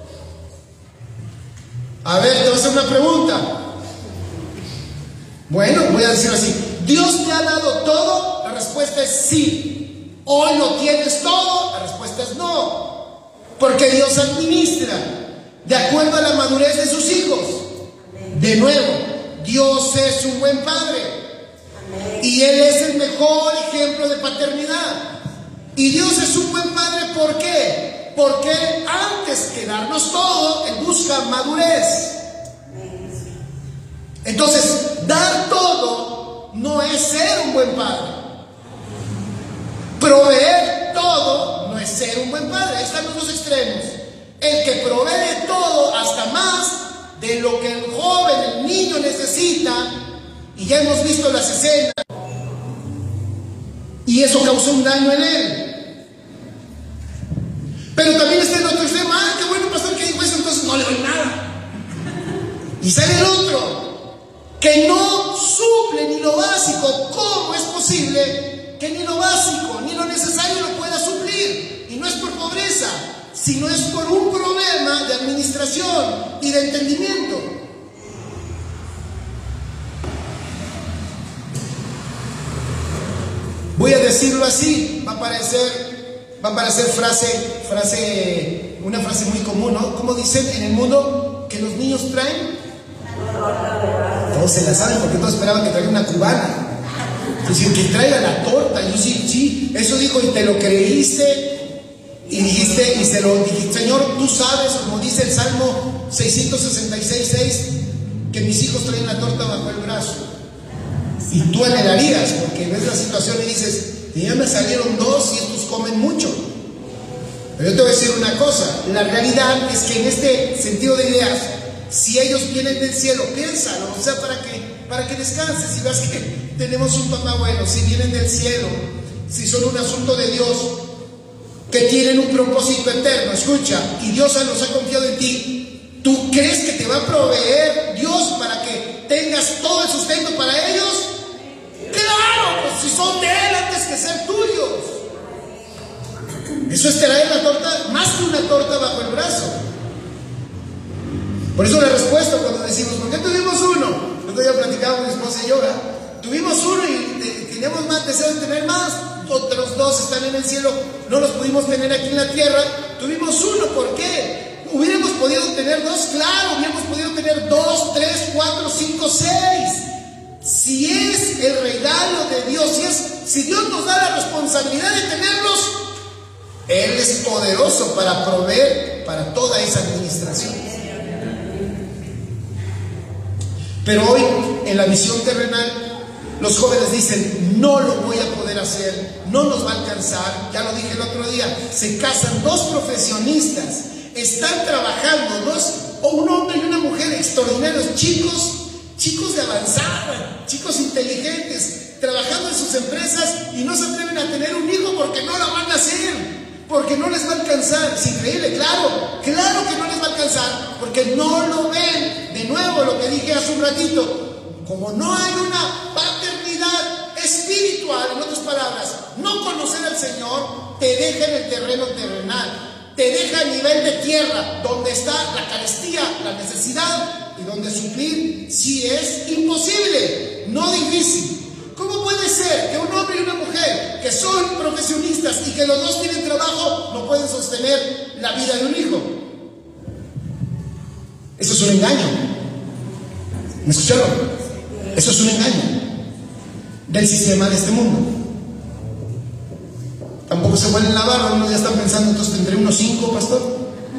A ver, te voy a hacer una pregunta. Bueno, voy a decir así: ¿Dios te ha dado todo? La respuesta es sí. ¿Hoy lo tienes todo? La respuesta es no. Porque Dios administra de acuerdo a la madurez de sus hijos. De nuevo, Dios es un buen padre. Y Él es el mejor ejemplo de paternidad. Y Dios es un buen padre, ¿por qué? Porque antes que darnos todo, Él busca madurez. Entonces, dar todo no es ser un buen padre. Proveer todo no es ser un buen padre. Ahí están los dos extremos. El que provee todo, hasta más de lo que el joven, el niño necesita, y ya hemos visto las escenas, y eso causó un daño en él. Pero también está el otro extremo: ah, qué bueno, pastor, que dijo eso, entonces no le doy nada. Y sale el otro, que no suple ni lo básico. ¿Cómo es posible que ni lo básico, ni lo necesario lo pueda suplir? Y no es por pobreza, sino es por un problema de administración y de entendimiento. Voy a decirlo así, va a parecer una frase muy común, ¿no? Como dicen en el mundo que los niños traen, todos se la saben, porque todos esperaban que traiga una cubana. Dicen que traiga la torta. Y yo sí, eso dijo, y te lo creíste, y dijiste, y se lo dijiste: Señor, tú sabes, como dice el Salmo 666:6, que mis hijos traen la torta bajo el brazo. Y tú anhelarías, porque ves la situación y dices: ya me salieron dos y estos comen mucho. Pero yo te voy a decir una cosa: la realidad es que en este sentido de ideas, si ellos vienen del cielo, piénsalo, o sea, para que descanses y veas que tenemos un papá bueno. Si vienen del cielo, si son un asunto de Dios, que tienen un propósito eterno, escucha, y Dios nos ha confiado en ti, ¿tú crees que te va a proveer Dios para que tengas todo el sustento para ellos? ¡Claro! Pues si son de Él antes que ser tuyos. Eso es traer la torta, más que una torta bajo el brazo. Por eso la respuesta cuando decimos, ¿por qué tuvimos uno? Nosotros ya platicamos mi esposa y yo, ¿verdad? Tuvimos uno y teníamos más deseo de tener más. Otros dos están en el cielo, no los pudimos tener aquí en la tierra. Tuvimos uno, ¿por qué? ¿Hubiéramos podido tener dos? Claro, hubiéramos podido tener 2, 3, 4, 5, 6. Si es el regalo de Dios, si Dios nos da la responsabilidad de tenerlos, Él es poderoso para proveer para toda esa administración. Pero hoy, en la visión terrenal, los jóvenes dicen, no lo voy a poder hacer, no nos va a alcanzar. Ya lo dije el otro día, se casan dos profesionistas, están trabajando un hombre y una mujer extraordinarios, chicos de avanzada, chicos inteligentes, trabajando en sus empresas y no se atreven a tener un hijo porque no lo van a hacer, porque no les va a alcanzar. Es increíble, claro que no les va a alcanzar, porque no lo ven. De nuevo, lo que dije hace un ratito, como no hay una paternidad espiritual, en otras palabras, no conocer al Señor te deja en el terreno terrenal, te deja a nivel de tierra, donde está la carestía, la necesidad, y donde suplir sí es imposible, no difícil. ¿Cómo puede ser que un hombre y una mujer que son profesionistas y que los dos tienen trabajo no pueden sostener la vida de un hijo? Eso es un engaño. ¿Me escucharon? Eso es un engaño del sistema de este mundo. Tampoco se vuelven la barba. Unos ya están pensando, entonces tendré unos 5, pastor.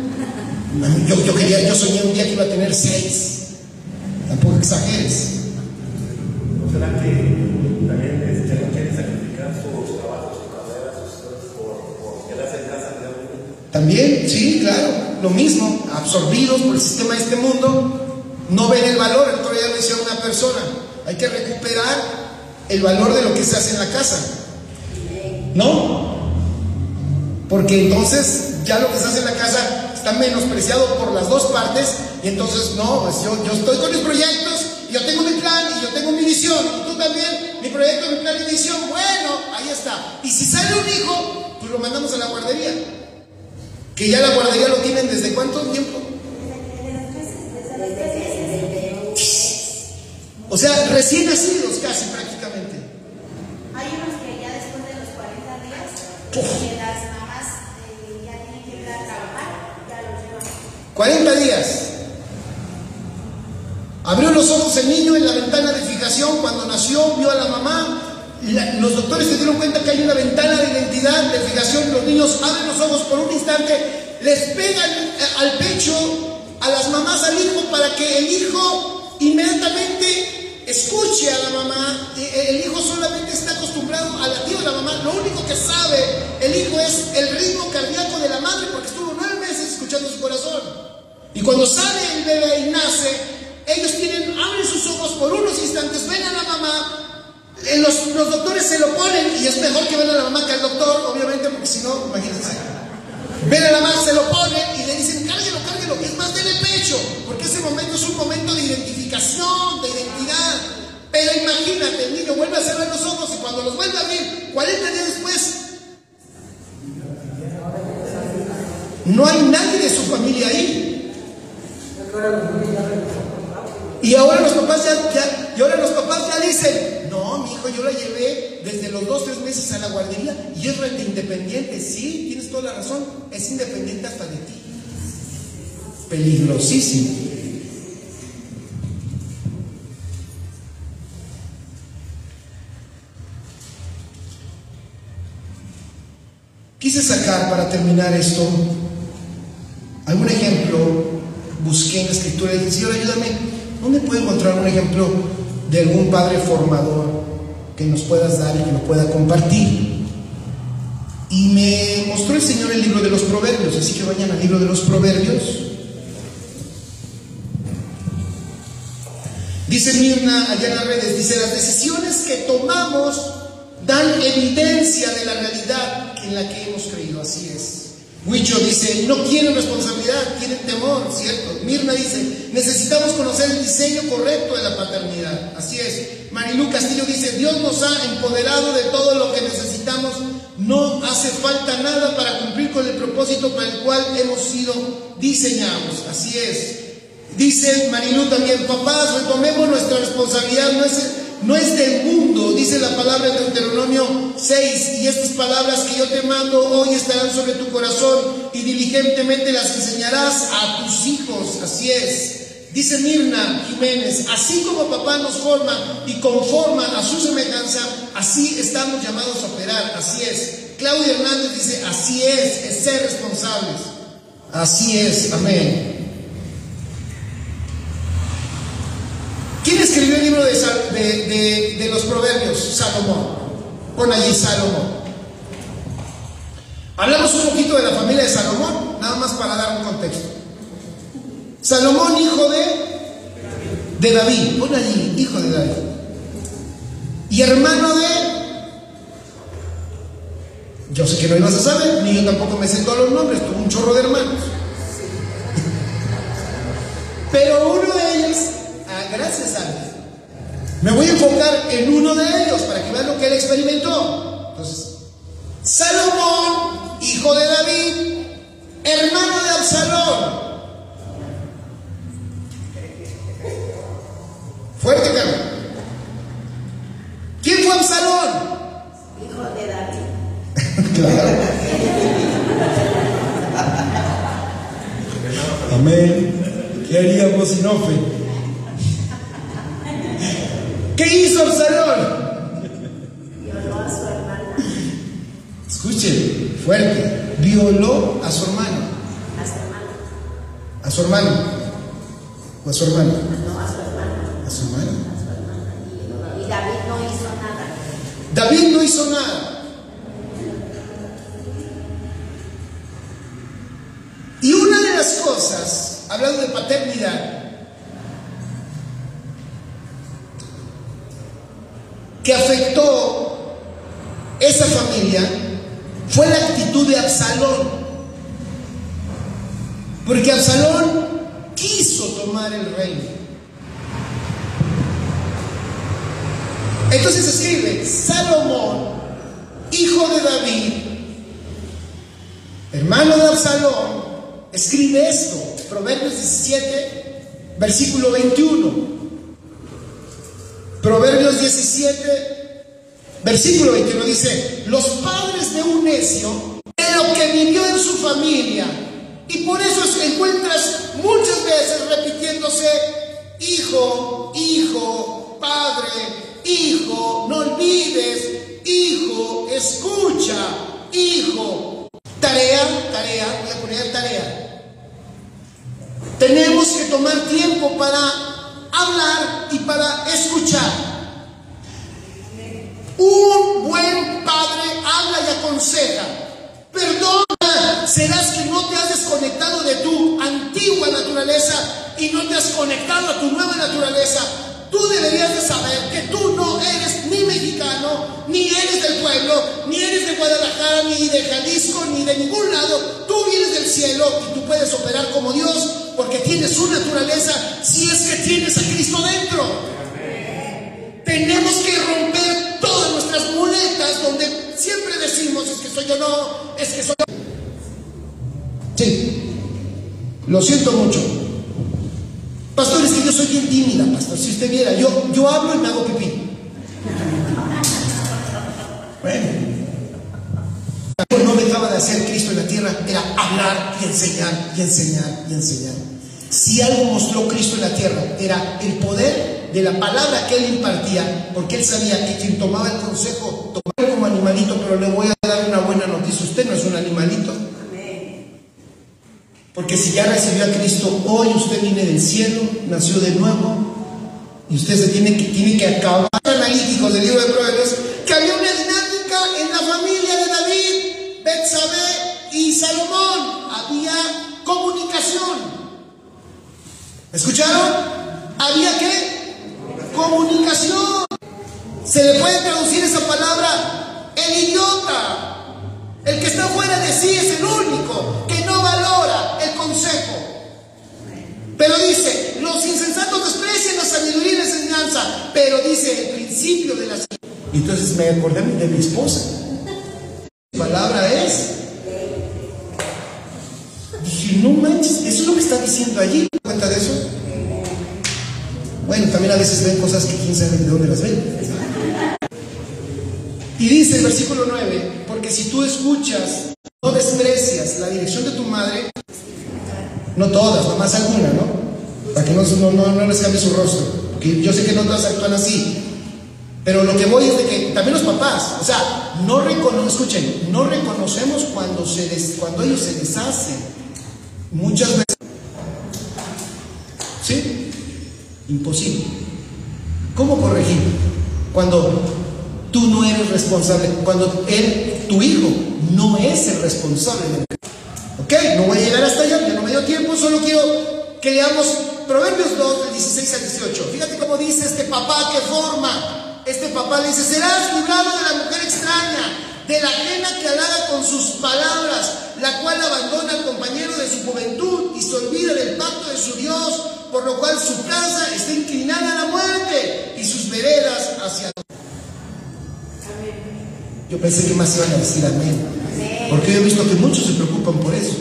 Yo soñé un día que iba a tener 6. Tampoco exageres. ¿No será que también no quieren sacrificar sus trabajos, sus carreras, por quedarse en casa? También, sí, claro, lo mismo, absorbidos por el sistema de este mundo, no ven el valor. El otro día le decía a una persona, hay que recuperar el valor de lo que se hace en la casa, ¿no? Porque entonces ya lo que se hace en la casa está menospreciado por las dos partes, y entonces no, pues yo estoy con mis proyectos, y yo tengo mi plan, y yo tengo mi visión, y tú también, mi proyecto, mi plan y visión. Bueno, ahí está. Y si sale un hijo, pues lo mandamos a la guardería, que ya la guardería lo tienen desde ¿cuánto tiempo? O sea, recién nacidos casi prácticamente. Hay unos que ya después de los 40 días, que las mamás ya tienen que ir a trabajar, ya los llevan. 40 días. Abrió los ojos el niño en la ventana de fijación cuando nació, vio a la mamá. Los doctores se dieron cuenta que hay una ventana de identidad, de fijación. Los niños abren los ojos por un instante, les pegan al pecho a las mamás, al hijo, para que el hijo inmediatamente escuche a la mamá. El hijo solamente está acostumbrado al latido de la mamá. Lo único que sabe el hijo es el ritmo cardíaco de la madre, porque estuvo 9 meses escuchando su corazón. Y cuando sale el bebé y nace, ellos abren sus ojos por unos instantes, ven a la mamá. Los doctores se lo ponen, y es mejor que ven a la mamá que al doctor, obviamente, porque si no, imagínense. Ven a la mamá, se lo ponen y le dicen, cárguelo, y es más, denle pecho, porque ese momento es un momento de identificación, de identidad. Pero imagínate, el niño vuelve a cerrar los ojos, y cuando los vuelve a abrir, 40 días después, no hay nadie de su familia ahí. Y ahora los papás ya dicen, no, mi hijo, yo la llevé desde los 2, 3 meses a la guardería y es rete independiente. Sí, tienes toda la razón, es independiente hasta de ti. Peligrosísimo. Quise sacar, para terminar esto, algún ejemplo. Busqué en la escritura y dije, Señor, ayúdame, ¿dónde puedo encontrar un ejemplo de algún padre formador que nos puedas dar y que lo pueda compartir? Y me mostró el Señor el libro de los Proverbios, así que vayan al libro de los Proverbios. Dice Mirna allá en las redes, dice, las decisiones que tomamos dan evidencia de la realidad en la que hemos creído. Así es. Huicho dice, no quieren responsabilidad, quieren temor, ¿cierto? Mirna dice, necesitamos conocer el diseño correcto de la paternidad. Así es. Marilu Castillo dice, Dios nos ha empoderado de todo lo que necesitamos, no hace falta nada para cumplir con el propósito para el cual hemos sido diseñados. Así es. Dice Marilu también, papás, retomemos nuestra responsabilidad, no es del mundo, dice la palabra en Deuteronomio 6, y estas palabras que yo te mando hoy estarán sobre tu corazón y diligentemente las enseñarás a tus hijos, así es. Dice Mirna Jiménez, así como papá nos forma y conforma a su semejanza, así estamos llamados a operar, así es. Claudia Hernández dice, así es ser responsables, así es, amén. ¿Quién escribió el libro de los Proverbios? Salomón. Pon allí Salomón. Hablamos un poquito de la familia de Salomón, nada más para dar un contexto. Salomón, hijo de David. Pon allí, hijo de David. Y hermano de... Yo sé que no ibas a saber, ni yo tampoco me sé todos los nombres, tuve un chorro de hermanos. Pero uno de ellos... gracias a Dios. Me voy a enfocar en uno de ellos para que vean lo que él experimentó. Entonces, Salomón, hijo de David, hermano de Absalón. Fuerte, Carmen. ¿Quién fue Absalón? Hijo de David. Claro. Amén. ¿Qué haríamos sin Ofe? ¿Qué hizo Absalón? Violó a su hermana. Escuchen, fuerte. Violó a su hermano. A su hermana. ¿A su hermano? ¿O a su hermano? No, a su hermana. ¿A su hermano? A su hermana. Y David no hizo nada. David no hizo nada. Y una de las cosas, hablando de paternidad, que afectó esa familia fue la actitud de Absalón, porque Absalón quiso tomar el reino. Entonces escribe Salomón, hijo de David, hermano de Absalón, escribe esto, Proverbios 17, versículo 21. Proverbios 17, versículo 21 dice, los padres de un necio, de lo que vivió en su familia, y por eso encuentras muchas veces repitiéndose, hijo, hijo, padre, hijo, no olvides, hijo, escucha, hijo. Tarea, voy a poner tarea. Tenemos que tomar tiempo para hablar y para escuchar. Un buen padre habla y aconseja. Perdona, serás que no te has desconectado de tu antigua naturaleza y no te has conectado a tu nueva naturaleza. Tú deberías de saber que tú no eres ni mexicano, ni eres del pueblo, ni eres de Guadalajara, ni de Jalisco, ni de ningún lado. Tú vienes del cielo y tú puedes operar como Dios porque tienes su naturaleza si es que tienes a Cristo dentro. Tenemos que romper todas nuestras muletas donde siempre decimos, es que soy yo, no, es que soy yo. Sí, lo siento mucho. Pastor, es que yo soy bien tímida, pastor. Si usted viera, yo hablo y me hago pipí. Bueno, no dejaba de hacer Cristo en la tierra, era hablar y enseñar, y enseñar, y enseñar. Si algo mostró Cristo en la tierra, era el poder de la palabra que Él impartía, porque Él sabía que quien tomaba el consejo, tomaba como animalito, pero le voy a dar una buena noticia, usted no es un animalito. Porque si ya recibió a Cristo, hoy usted viene del cielo, nació de nuevo, y usted se tiene que acabar. Analíticos del libro de Proverbios, que había una dinámica en la familia de David, Betsabé y Salomón. Había comunicación. ¿Escucharon? ¿Había qué? Comunicación. Se le puede traducir esa palabra, el idiota. El que está fuera de sí es el único que no valora el consejo. Pero dice, los insensatos desprecian la sabiduría y la enseñanza, pero dice el principio de la sabiduría. Entonces me acordé de mi esposa. La palabra es Dije, no manches, eso es lo que está diciendo allí. ¿Te das cuenta de eso? Bueno, también a veces ven cosas que quién sabe de dónde las ven. Y dice el versículo 9, porque si tú escuchas, no desprecias la dirección de tu madre, no todas, nomás alguna, ¿no? Para que no les cambie su rostro, porque yo sé que no todas actúan así. Pero lo que voy es de que también los papás, o sea, escuchen, no reconocemos cuando ellos se deshacen. Muchas veces. ¿Sí? Imposible. ¿Cómo corregir? Cuando tú no eres responsable, cuando tu hijo no es el responsable del... Ok, no voy a llegar hasta allá, ya no me dio tiempo, solo quiero que leamos Proverbios 2, del 16 al 18. Fíjate cómo dice este papá que forma. Este papá le dice, serás librado de la mujer extraña, de la ajena que halaga con sus palabras, la cual abandona al compañero de su juventud y se olvida del pacto de su Dios, por lo cual su casa está inclinada a la muerte y sus veredas hacia la... Yo pensé que más iban a decir amén, porque yo he visto que muchos se preocupan por eso.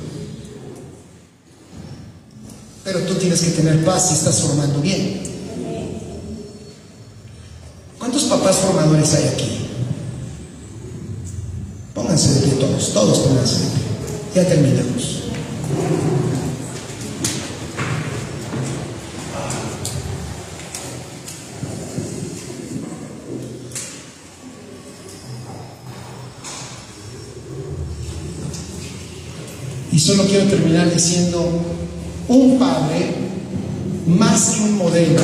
Pero tú tienes que tener paz si estás formando bien. ¿Cuántos papás formadores hay aquí? Pónganse de pie todos pónganse de pie. Ya terminamos. Y solo quiero terminar diciendo, un padre, más que un modelo,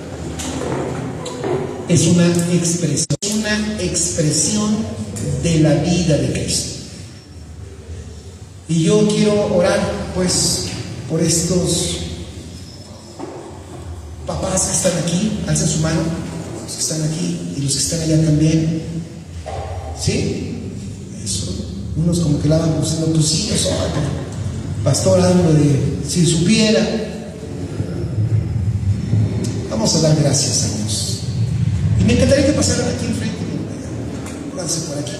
es una expresión de la vida de Cristo. Y yo quiero orar, pues, por estos papás que están aquí, alcen su mano, los que están aquí y los que están allá también. ¿Sí? Eso. Unos como que la van buscando tus hijos, pastor, algo de si supiera. Vamos a dar gracias a Dios. Y me encantaría que pasaran aquí enfrente. Pónganse por aquí.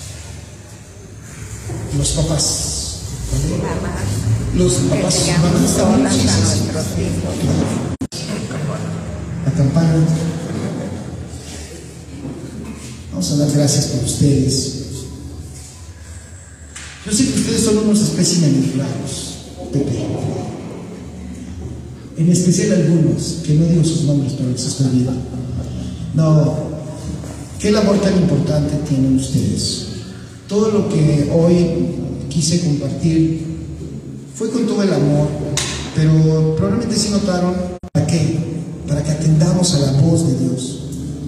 Los papás. Los papás, sus mamás también. La campana. Vamos a dar gracias por ustedes. Yo sé que ustedes son unos especímenes raros, Pepe. En especial algunos, que no digo sus nombres, pero que se estoy viendo. No, qué labor tan importante tienen ustedes. Todo lo que hoy quise compartir fue con todo el amor, pero probablemente sí notaron para qué, para que atendamos a la voz de Dios,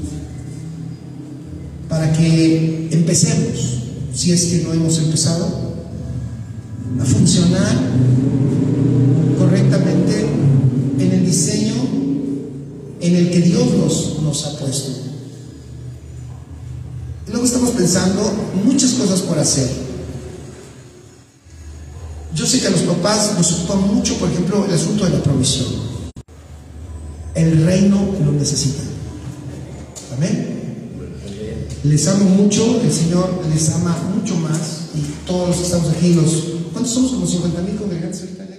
para que empecemos, si es que no hemos empezado, a funcionar correctamente en el diseño en el que Dios nos ha puesto. Y luego estamos pensando muchas cosas por hacer. Yo sé que a los papás nos ocupa mucho, por ejemplo, el asunto de la provisión. El reino lo necesita. Amén. Les amo mucho, el Señor les ama mucho más, y todos los que estamos aquí, ¿cuántos somos? Como 50,000 congregantes ahorita.